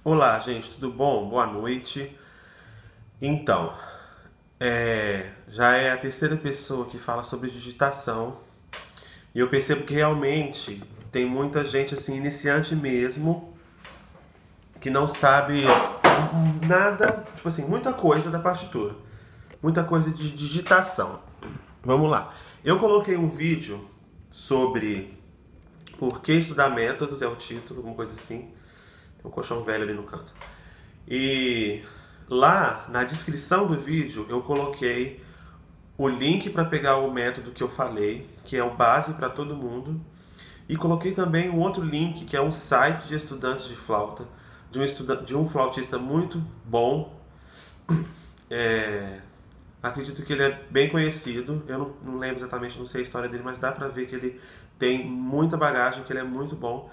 Olá, gente, tudo bom? Boa noite. Então, já é a terceira pessoa que fala sobre digitação e eu percebo que realmente tem muita gente assim, iniciante mesmo, que não sabe nada, tipo assim, muita coisa da partitura, muita coisa de digitação. Vamos lá. Eu coloquei um vídeo sobre por que estudar métodos, é o título, alguma coisa assim. Tem um colchão velho ali no canto. E lá na descrição do vídeo eu coloquei o link para pegar o método que eu falei, que é o base para todo mundo, e coloquei também um outro link que é um site de estudantes de flauta, de um flautista muito bom. É, acredito que ele é bem conhecido, eu não lembro exatamente, não sei a história dele, mas dá para ver que ele tem muita bagagem, que ele é muito bom,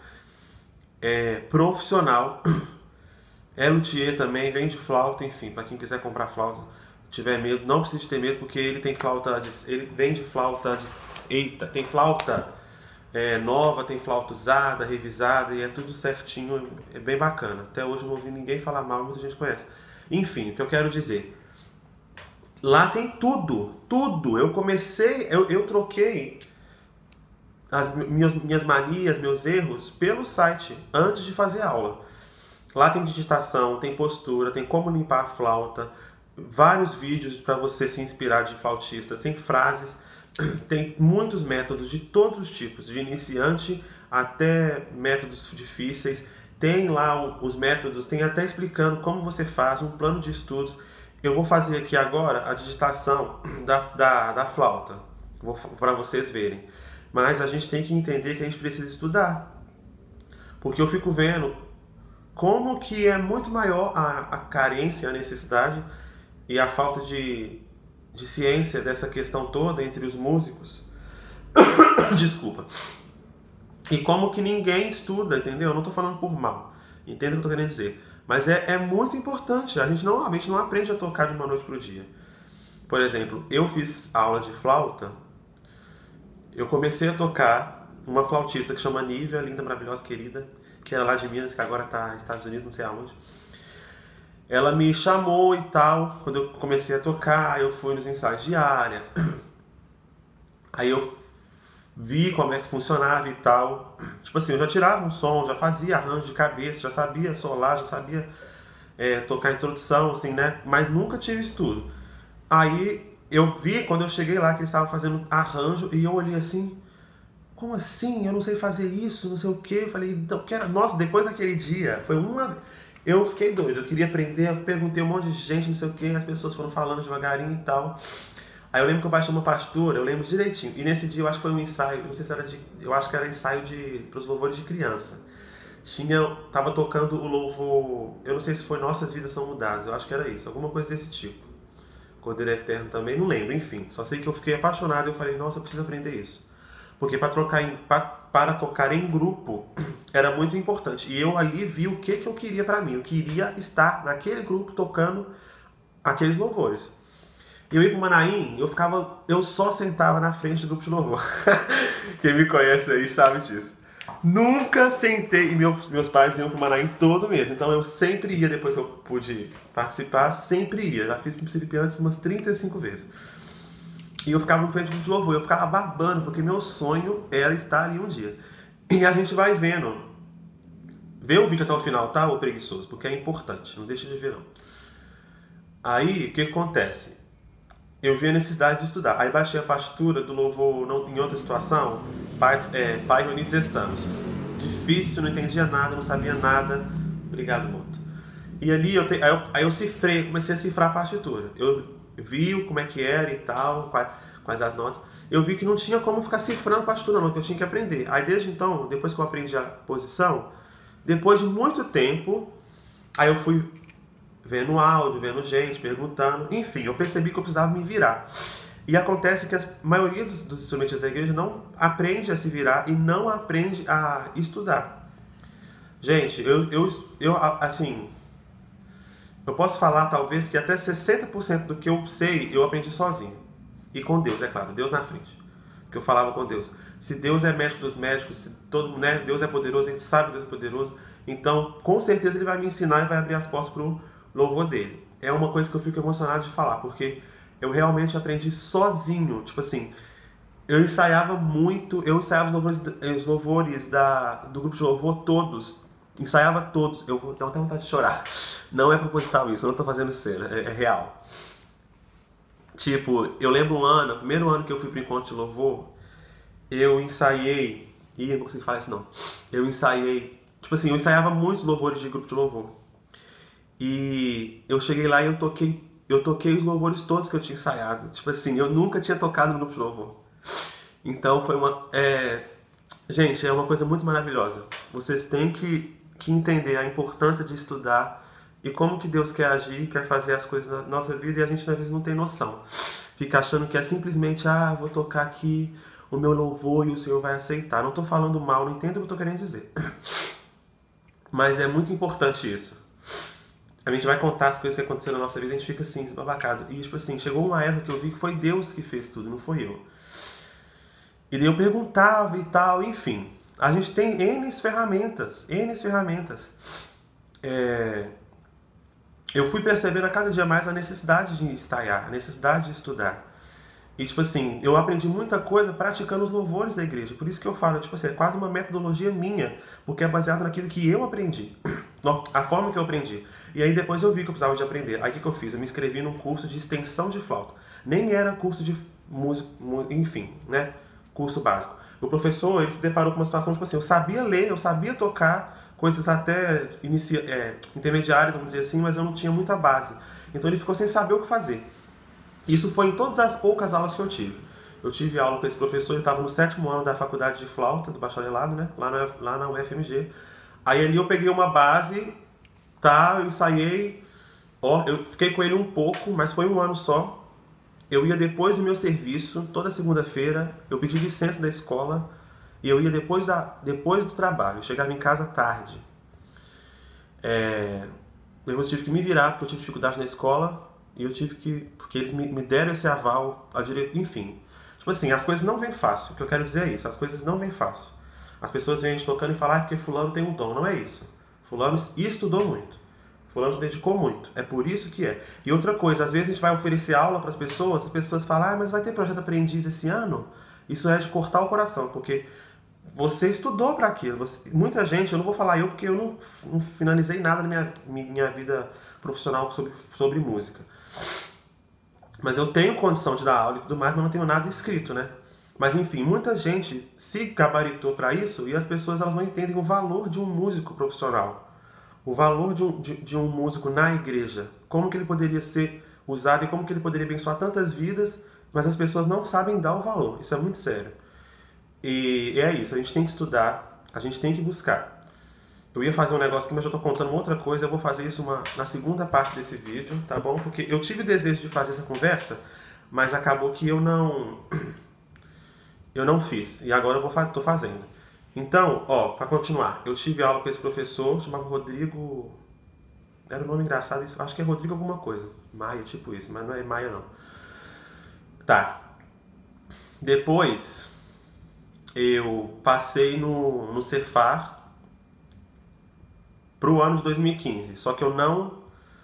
profissional. É luthier também, vende flauta, enfim, para quem quiser comprar flauta, tiver medo, não precisa ter medo, porque ele tem flauta, ele vende flauta, eita, tem flauta nova, tem flauta usada, revisada, e é tudo certinho, é bem bacana. Até hoje eu não ouvi ninguém falar mal, muita gente conhece. Enfim, o que eu quero dizer, lá tem tudo, tudo. Eu troquei as minhas manias, meus erros pelo site antes de fazer aula. Lá tem digitação, tem postura, tem como limpar a flauta, vários vídeos para você se inspirar de flautistas, tem frases, tem muitos métodos de todos os tipos, de iniciante até métodos difíceis. Tem lá os métodos, tem até explicando como você faz um plano de estudos. Eu vou fazer aqui agora a digitação da flauta, para vocês verem. Mas a gente tem que entender que a gente precisa estudar. Porque eu fico vendo como que é muito maior a carência, a necessidade e a falta de ciência dessa questão toda entre os músicos. Desculpa. E como que ninguém estuda, entendeu? Eu não estou falando por mal. Entenda o que eu estou querendo dizer. Mas é muito importante. A gente normalmente não aprende a tocar de uma noite para o dia. Por exemplo, eu fiz aula de flauta. Eu comecei a tocar uma flautista que chama Nívia, linda, maravilhosa, querida, que era lá de Minas, que agora está nos Estados Unidos, não sei aonde. Ela me chamou e tal, quando eu comecei a tocar, eu fui nos ensaios de área. Aí eu vi como é que funcionava e tal. Tipo assim, eu já tirava um som, já fazia arranjo de cabeça, já sabia solar, já sabia tocar introdução, assim, né? Mas nunca tive estudo. Aí eu vi, quando eu cheguei lá, que eles estavam fazendo arranjo, e eu olhei assim, como assim? Eu não sei fazer isso, não sei o quê. Eu falei, então, nossa, depois daquele dia, foi uma... Eu fiquei doido, eu queria aprender, eu perguntei a um monte de gente, não sei o quê, as pessoas foram falando devagarinho e tal. Aí eu lembro que eu baixei uma partitura, eu lembro direitinho. E nesse dia eu acho que foi um ensaio, não sei se era eu acho que era ensaio para os louvores de criança. Tava tocando o louvor, eu não sei se foi Nossas Vidas São Mudadas, eu acho que era isso, alguma coisa desse tipo. Cordeiro Eterno também, não lembro, enfim. Só sei que eu fiquei apaixonado e eu falei, nossa, eu preciso aprender isso. Porque para tocar em grupo era muito importante. E eu ali vi o que eu queria para mim. Eu queria estar naquele grupo tocando aqueles louvores. E eu ia pro Manaim, eu só sentava na frente do grupo de louvor. Quem me conhece aí sabe disso. Nunca sentei, e meus pais iam pro Manaim todo mês, então eu sempre ia, depois que eu pude participar, sempre ia. Já fiz principiantes umas 35 vezes. E eu ficava no frente do grupo de louvor, eu ficava babando, porque meu sonho era estar ali um dia. E a gente vai vendo. Vê o vídeo até o final, tá, ô preguiçoso? Porque é importante, não deixa de ver não. Aí, o que acontece? Eu vi a necessidade de estudar. Aí baixei a partitura do louvor em outra situação, Pai Reunidos Estamos. Difícil, não entendia nada, não sabia nada. Obrigado muito. E ali aí eu cifrei, comecei a cifrar a partitura. Eu vi como é que era e tal, quais as notas. Eu vi que não tinha como ficar cifrando a partitura não, que eu tinha que aprender. Aí desde então, depois que eu aprendi a posição, depois de muito tempo, aí eu fui vendo áudio, vendo gente, perguntando, enfim, eu percebi que eu precisava me virar. E acontece que a maioria dos instrumentistas da igreja não aprende a se virar e não aprende a estudar. Gente, assim, eu posso falar talvez que até 60% do que eu sei, eu aprendi sozinho. E com Deus, é claro, Deus na frente. Porque eu falava com Deus. Se Deus é médico dos médicos, se todo, né, Deus é poderoso, a gente sabe que Deus é poderoso. Então, com certeza ele vai me ensinar e vai abrir as portas pro louvor dele. É uma coisa que eu fico emocionado de falar, porque eu realmente aprendi sozinho. Tipo assim, eu ensaiava muito, eu ensaiava os louvores do grupo de louvor todos. Ensaiava todos. Eu vou dar até vontade de chorar. Não é proposital isso, eu não tô fazendo cena, é real. Tipo, eu lembro um ano, o primeiro ano que eu fui pro encontro de louvor, eu ensaiei. Ih, eu não consigo falar isso não. Eu ensaiei. Tipo assim, eu ensaiava muitos louvores de grupo de louvor. E eu cheguei lá e eu toquei os louvores todos que eu tinha ensaiado. Tipo assim, eu nunca tinha tocado no grupo de louvor. Então foi uma. Gente, é uma coisa muito maravilhosa. Vocês têm que entender a importância de estudar e como que Deus quer agir, quer fazer as coisas na nossa vida e a gente às vezes não tem noção. Fica achando que é simplesmente, vou tocar aqui o meu louvor e o Senhor vai aceitar. Não estou falando mal, não entendo o que eu estou querendo dizer. Mas é muito importante isso. A gente vai contar as coisas que aconteceram na nossa vida e a gente fica assim, babacado. E tipo assim, chegou uma época que eu vi que foi Deus que fez tudo, não foi eu. E daí eu perguntava e tal, enfim. A gente tem N ferramentas. Eu fui percebendo a cada dia mais a necessidade de ensaiar, a necessidade de estudar. E, tipo assim, eu aprendi muita coisa praticando os louvores da igreja. Por isso que eu falo, tipo assim, é quase uma metodologia minha, porque é baseado naquilo que eu aprendi. A forma que eu aprendi. E aí depois eu vi que eu precisava de aprender. Aí o que eu fiz? Eu me inscrevi num curso de extensão de flauta. Nem era curso de música, enfim, né? Curso básico. O professor, ele se deparou com uma situação, tipo assim, eu sabia ler, eu sabia tocar coisas até intermediárias, vamos dizer assim, mas eu não tinha muita base. Então ele ficou sem saber o que fazer. Isso foi em todas as poucas aulas que eu tive. Eu tive aula com esse professor, eu estava no 7º ano da faculdade de flauta, do bacharelado, né? Lá na UFMG. Aí ali eu peguei uma base, eu ensaiei, eu fiquei com ele um pouco, mas foi um ano só. Eu ia depois do meu serviço, toda segunda-feira, eu pedi licença da escola, e eu ia depois do trabalho, eu chegava em casa tarde. Eu tive que me virar, porque eu tive dificuldade na escola, e eu tive que, porque eles me deram esse aval, enfim. Tipo assim, as coisas não vêm fácil, o que eu quero dizer é isso, as coisas não vêm fácil. As pessoas vêm a gente tocando e falar porque fulano tem um dom, não é isso. Fulano estudou muito, fulano se dedicou muito, é por isso que é. E outra coisa, às vezes a gente vai oferecer aula para as pessoas falam, mas vai ter projeto aprendiz esse ano? Isso é de cortar o coração, porque você estudou para aquilo. Muita gente, eu não vou falar eu porque eu não finalizei nada na minha vida profissional sobre música. Mas eu tenho condição de dar aula e tudo mais, mas não tenho nada escrito, né? Mas enfim, muita gente se gabaritou para isso e as pessoas elas não entendem o valor de um músico profissional. O valor de um músico na igreja. Como que ele poderia ser usado e como que ele poderia abençoar tantas vidas, mas as pessoas não sabem dar o valor. Isso é muito sério. E é isso, a gente tem que estudar, a gente tem que buscar. Eu ia fazer um negócio aqui, mas eu tô contando outra coisa, eu vou fazer isso na segunda parte desse vídeo, tá bom? Porque eu tive o desejo de fazer essa conversa, mas acabou que eu não fiz, e agora eu tô fazendo. Então, para continuar, eu tive aula com esse professor, chamava Rodrigo, era um nome engraçado, acho que é Rodrigo alguma coisa, Maia, tipo isso, mas não é Maia não. Tá. Depois, eu passei no Cefar pro ano de 2015, só que eu não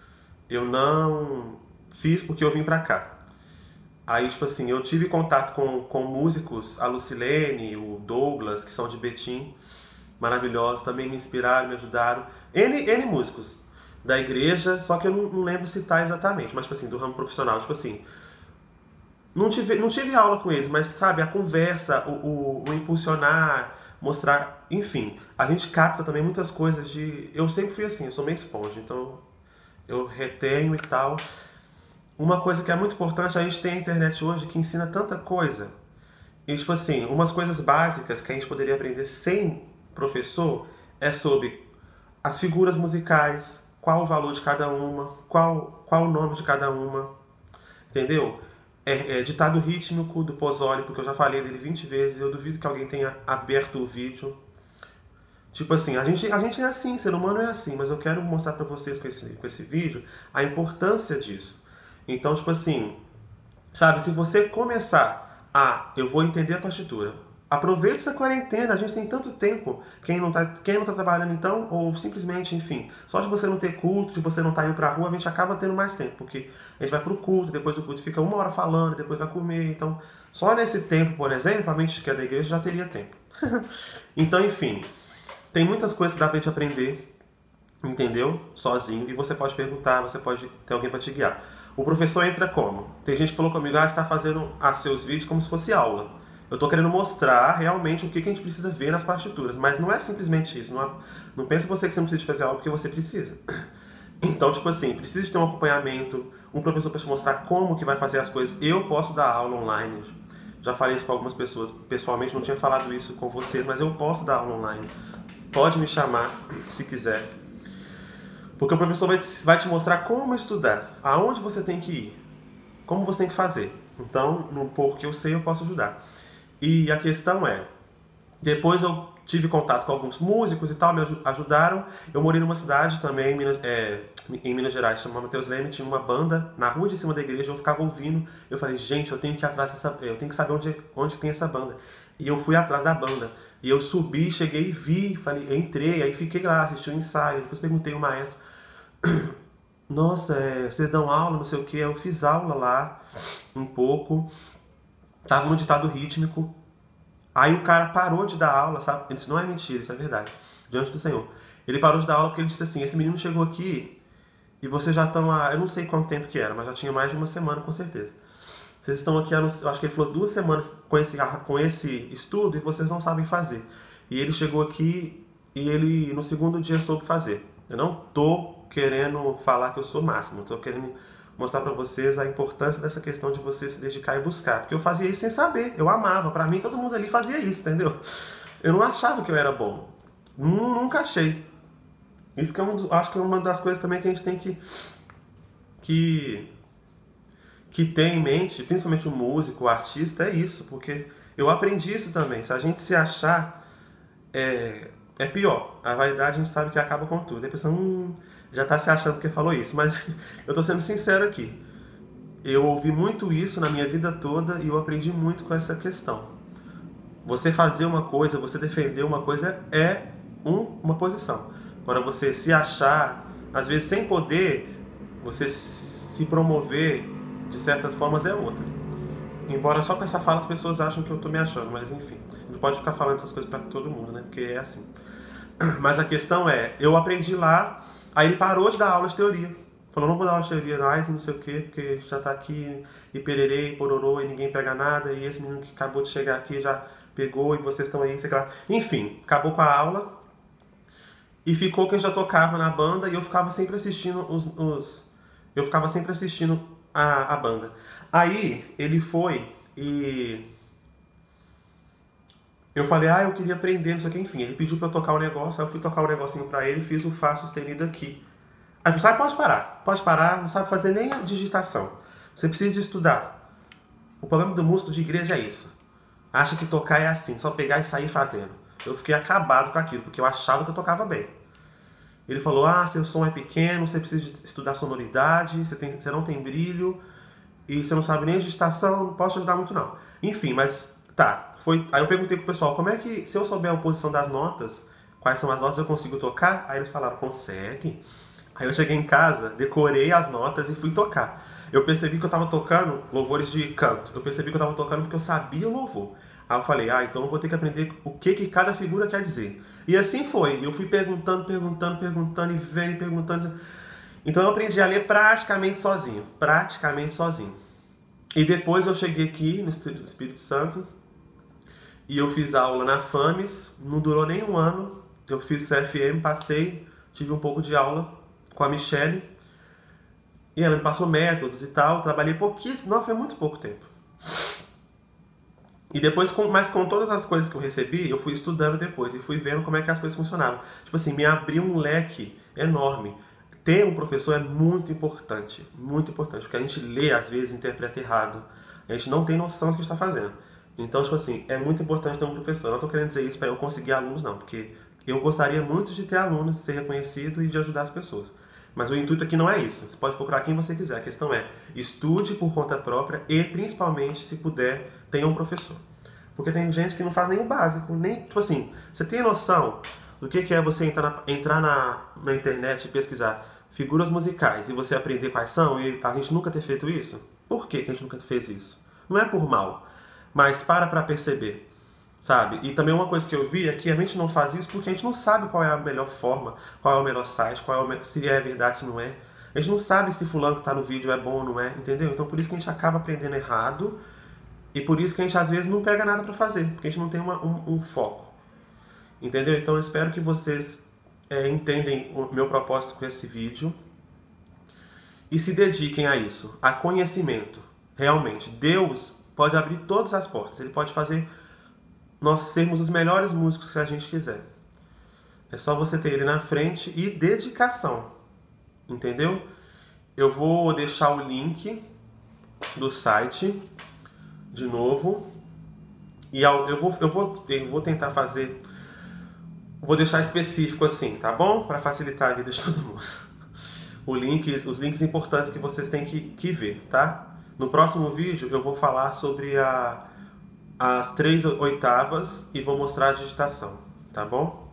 fiz porque eu vim pra cá. Aí, tipo assim, eu tive contato com músicos, a Lucilene, o Douglas, que são de Betim, maravilhosos, também me inspiraram, me ajudaram. N músicos da igreja, só que eu não lembro citar exatamente, mas, tipo assim, do ramo profissional, tipo assim, não tive aula com eles, mas, sabe, a conversa, o impulsionar, mostrar, enfim, a gente capta também muitas coisas eu sempre fui assim, eu sou meio esponja, então eu retenho e tal. Uma coisa que é muito importante, a gente tem a internet hoje que ensina tanta coisa. E tipo assim, umas coisas básicas que a gente poderia aprender sem professor é sobre as figuras musicais, qual o valor de cada uma, qual o nome de cada uma, entendeu? Ditado rítmico do Pozzoli, porque eu já falei dele 20 vezes, eu duvido que alguém tenha aberto o vídeo. Tipo assim, a gente é assim, ser humano é assim, mas eu quero mostrar pra vocês com esse vídeo a importância disso. Então, tipo assim, sabe, se você começar eu vou entender a partitura, Aproveita essa quarentena, a gente tem tanto tempo. Quem não tá trabalhando então, ou simplesmente, enfim, só de você não ter culto, de você não estar indo pra rua, a gente acaba tendo mais tempo, porque a gente vai pro culto, depois do culto fica 1 hora falando, depois vai comer, então só nesse tempo, por exemplo, a mente que é da igreja já teria tempo. Então, enfim, tem muitas coisas que dá pra gente aprender, entendeu? Sozinho, e você pode perguntar, você pode ter alguém pra te guiar. O professor entra como? Tem gente que falou comigo, você está fazendo seus vídeos como se fosse aula. Eu estou querendo mostrar realmente o que a gente precisa ver nas partituras, mas não é simplesmente isso. Não pense você que você não precisa fazer algo porque você precisa. Então, tipo assim, precisa de ter um acompanhamento, um professor para te mostrar como que vai fazer as coisas. Eu posso dar aula online. Já falei isso com algumas pessoas. Pessoalmente, não tinha falado isso com vocês, mas eu posso dar aula online. Pode me chamar, se quiser. Porque o professor vai te mostrar como estudar, aonde você tem que ir, como você tem que fazer. Então, no pouco que eu sei, eu posso ajudar. E a questão é, depois eu tive contato com alguns músicos e tal, me ajudaram. Eu morei numa cidade também, em Minas Gerais, chamada Mateus Leme, tinha uma banda na rua de cima da igreja, eu ficava ouvindo. Eu falei, gente, eu tenho que ir atrás eu tenho que saber onde tem essa banda. E eu fui atrás da banda. E eu subi, cheguei e vi, falei, entrei, aí fiquei lá, assisti o ensaio, depois perguntei ao maestro, nossa, vocês dão aula, não sei o que, eu fiz aula lá, um pouco, tava no ditado rítmico, aí o cara parou de dar aula, sabe, ele disse, não é mentira, isso é verdade, diante do Senhor, ele parou de dar aula porque ele disse assim, esse menino chegou aqui e vocês já estão há, eu não sei quanto tempo que era, mas já tinha mais de uma semana com certeza, vocês estão aqui, eu acho que ele falou 2 semanas com esse estudo e vocês não sabem fazer, e ele chegou aqui e ele no segundo dia soube fazer. Eu não tô querendo falar que eu sou máximo, eu tô querendo mostrar pra vocês a importância dessa questão de você se dedicar e buscar, porque eu fazia isso sem saber, eu amava, pra mim todo mundo ali fazia isso, entendeu? Eu não achava que eu era bom, nunca achei. Isso que acho que é uma das coisas também que a gente tem que ter em mente, principalmente o músico, o artista, é isso, porque eu aprendi isso também, se a gente se achar, é pior. A vaidade a gente sabe que acaba com tudo. Aí a pessoa, já tá se achando que falou isso. Mas eu tô sendo sincero aqui. Eu ouvi muito isso na minha vida toda e eu aprendi muito com essa questão. Você fazer uma coisa, você defender uma coisa é uma posição. Agora você se achar, às vezes sem poder, você se promover de certas formas é outra. Embora só com essa fala as pessoas acham que eu tô me achando, mas enfim. Não pode ficar falando essas coisas pra todo mundo, né? Porque é assim. Mas a questão é, eu aprendi lá, aí ele parou de dar aula de teoria. Falou, não vou dar aula de teoria mais, não sei o quê, porque já tá aqui, e pererê, e pororô, e ninguém pega nada, e esse menino que acabou de chegar aqui já pegou, e vocês estão aí, sei lá. Enfim, acabou com a aula, e ficou que eu já tocava na banda, e eu ficava sempre assistindo eu ficava sempre assistindo a banda. Aí, ele foi, e eu falei, eu queria aprender, não sei o que, enfim. Ele pediu pra eu tocar o negócio, aí eu fui tocar o negocinho pra ele, fiz o Fá sustenido aqui. Aí ele falou, pode parar, não sabe fazer nem a digitação. Você precisa de estudar. O problema do músico de igreja é isso. Acha que tocar é assim, só pegar e sair fazendo. Eu fiquei acabado com aquilo, porque eu achava que eu tocava bem. Ele falou, seu som é pequeno, você precisa de estudar sonoridade, você não tem brilho, e você não sabe nem a digitação, não posso te ajudar muito não. Enfim, mas tá. Aí eu perguntei pro pessoal, como é que, se eu souber a posição das notas, quais são as notas, eu consigo tocar? Aí eles falaram, consegue. Aí eu cheguei em casa, decorei as notas e fui tocar. Eu percebi que eu tava tocando louvores de canto. Eu percebi que eu tava tocando porque eu sabia o louvor. Aí eu falei, então eu vou ter que aprender o que cada figura quer dizer. E assim foi. Eu fui perguntando e vendo e perguntando. Então eu aprendi a ler praticamente sozinho. E depois eu cheguei aqui no Espírito Santo e eu fiz aula na FAMES, não durou nem 1 ano. Eu fiz CFM, passei, tive um pouco de aula com a Michelle. E ela me passou métodos e tal, trabalhei pouquíssimo, não, foi muito pouco tempo. E depois, mas com todas as coisas que eu recebi, eu fui estudando depois e fui vendo como é que as coisas funcionavam. Tipo assim, me abriu um leque enorme. Ter um professor é muito importante, porque a gente lê, às vezes, interpreta errado. A gente não tem noção do que está fazendo. Então, tipo assim, é muito importante ter um professor. Eu não estou querendo dizer isso para eu conseguir alunos, não, porque eu gostaria muito de ter alunos, ser reconhecido e de ajudar as pessoas. Mas o intuito aqui não é isso. Você pode procurar quem você quiser. A questão é, estude por conta própria e, principalmente, se puder, tenha um professor. Porque tem gente que não faz nem o básico, nem, tipo assim, você tem noção do que é você entrar na internet e pesquisar figuras musicais e você aprender quais são e a gente nunca ter feito isso? Por que a gente nunca fez isso? Não é por mal, mas para perceber, sabe? E também uma coisa que eu vi é que a gente não faz isso porque a gente não sabe qual é a melhor forma, qual é o melhor site, se é verdade, se não é. A gente não sabe se fulano que está no vídeo é bom ou não é, entendeu? Então por isso que a gente acaba aprendendo errado e por isso que a gente às vezes não pega nada para fazer, porque a gente não tem um foco, entendeu? Então eu espero que vocês entendem o meu propósito com esse vídeo e se dediquem a isso, a conhecimento. Realmente, Deus pode abrir todas as portas, Ele pode fazer nós sermos os melhores músicos que a gente quiser. É só você ter Ele na frente e dedicação, entendeu? Eu vou deixar o link do site de novo e eu vou tentar fazer, vou deixar específico assim, tá bom? Para facilitar a vida de todo mundo. Os links importantes que vocês têm que ver, tá? No próximo vídeo eu vou falar sobre as 3 oitavas e vou mostrar a digitação, tá bom?